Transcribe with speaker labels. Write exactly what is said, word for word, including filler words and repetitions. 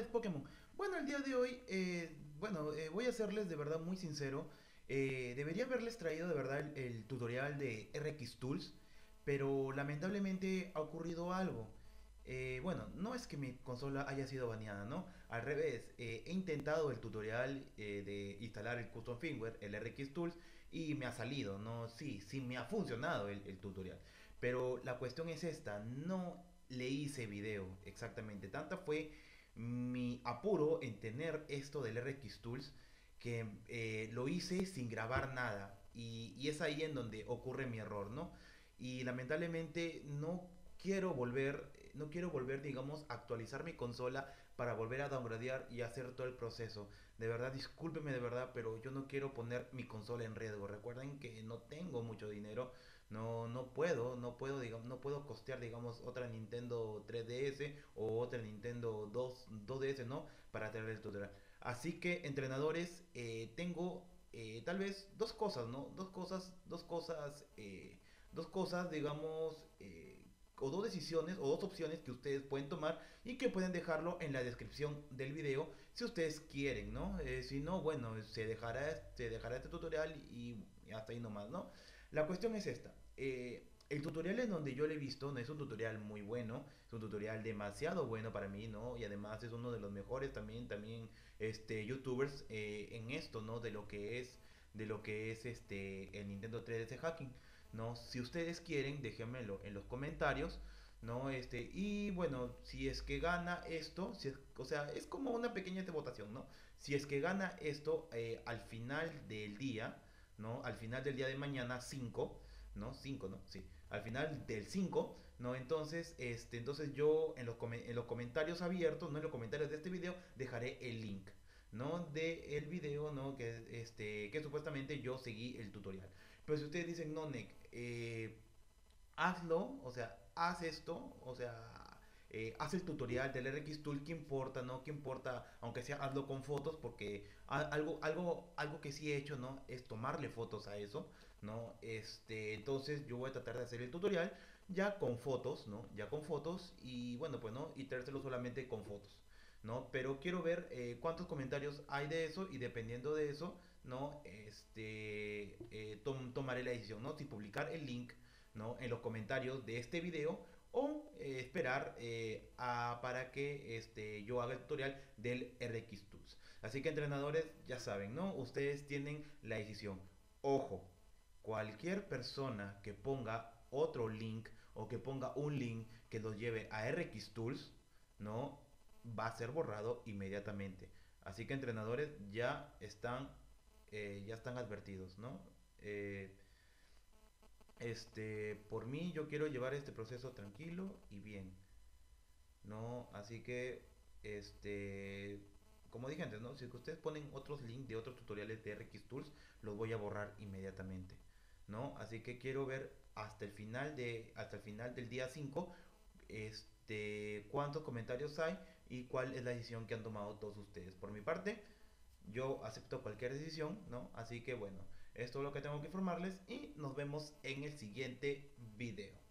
Speaker 1: Pokémon. Bueno, el día de hoy, eh, bueno, eh, voy a serles de verdad muy sincero. Eh, debería haberles traído de verdad el, el tutorial de R X Tools, pero lamentablemente ha ocurrido algo. Eh, bueno, no es que mi consola haya sido baneada, ¿no? Al revés, eh, he intentado el tutorial eh, de instalar el Custom Firmware, el R X Tools, y me ha salido, ¿no? Sí, sí me ha funcionado el, el tutorial. Pero la cuestión es esta, no le hice video exactamente. Tanta fue mi apuro en tener esto del R X Tools que eh, lo hice sin grabar nada. Y, y es ahí en donde ocurre mi error, ¿no? Y lamentablemente no quiero volver, no quiero volver, digamos, a actualizar mi consola para volver a downgradear y hacer todo el proceso. De verdad, discúlpeme de verdad, pero yo no quiero poner mi consola en riesgo. Recuerden que no tengo mucho dinero, no, no puedo, no puedo, digamos, no puedo costear, digamos, otra Nintendo tres D S o otra Nintendo dos, dos D S, ¿no? Para tener el tutorial. Así que, entrenadores, eh, tengo eh, tal vez dos cosas, ¿no? Dos cosas, dos cosas, eh, dos cosas, digamos, eh, o dos decisiones o dos opciones que ustedes pueden tomar y que pueden dejarlo en la descripción del video si ustedes quieren, ¿no? Eh, si no, bueno, se dejará, se dejará este tutorial y hasta ahí nomás, ¿no? La cuestión es esta. Eh, el tutorial en donde yo lo he visto no es un tutorial muy bueno, es un tutorial demasiado bueno para mí, ¿no? Y además es uno de los mejores también, también, este, youtubers eh, en esto, ¿no? De lo que es, de lo que es este, el Nintendo tres D S Hacking, ¿no? Si ustedes quieren, déjenmelo en los comentarios, ¿no? Este, y bueno, si es que gana esto, si es, o sea, es como una pequeña votación, ¿no? Si es que gana esto eh, al final del día, ¿no? Al final del día de mañana, cinco, ¿no? Cinco, ¿no? Sí. Al final del cinco, ¿no? Entonces, este, entonces yo en los, en los comentarios abiertos, ¿no? En los comentarios de este video dejaré el link, ¿no? De el video, ¿no? Que, este, que supuestamente yo seguí el tutorial. Pero si ustedes dicen, no, Nick, eh, hazlo, o sea, haz esto, o sea, eh, haz el tutorial del R X Tool, ¿qué importa, no? ¿Qué importa? Aunque sea, hazlo con fotos, porque algo, algo, algo que sí he hecho, ¿no? Es tomarle fotos a eso, ¿no? Este, entonces yo voy a tratar de hacer el tutorial ya con fotos, ¿no? Ya con fotos y bueno, pues, ¿no? Y traérselo solamente con fotos, ¿no? Pero quiero ver eh, cuántos comentarios hay de eso y dependiendo de eso, ¿no? Este, eh, tom tomaré la decisión, ¿no? Si publicar el link, ¿no? En los comentarios de este video o eh, esperar eh, a, para que este, yo haga el tutorial del R X Tools. Así que entrenadores, ya saben, ¿no? Ustedes tienen la decisión. Ojo, cualquier persona que ponga otro link o que ponga un link que los lleve a R X Tools, ¿no? Va a ser borrado inmediatamente. Así que entrenadores ya están, eh, ya están advertidos, ¿no? Eh, este, por mí yo quiero llevar este proceso tranquilo y bien, ¿no? Así que, este, como dije antes, ¿no? Si ustedes ponen otros links de otros tutoriales de R X Tools, los voy a borrar inmediatamente, ¿no? Así que quiero ver hasta el final de, hasta el final del día cinco, este, cuántos comentarios hay y cuál es la decisión que han tomado todos ustedes. Por mi parte, yo acepto cualquier decisión, ¿no? Así que bueno, esto es lo que tengo que informarles y nos vemos en el siguiente video.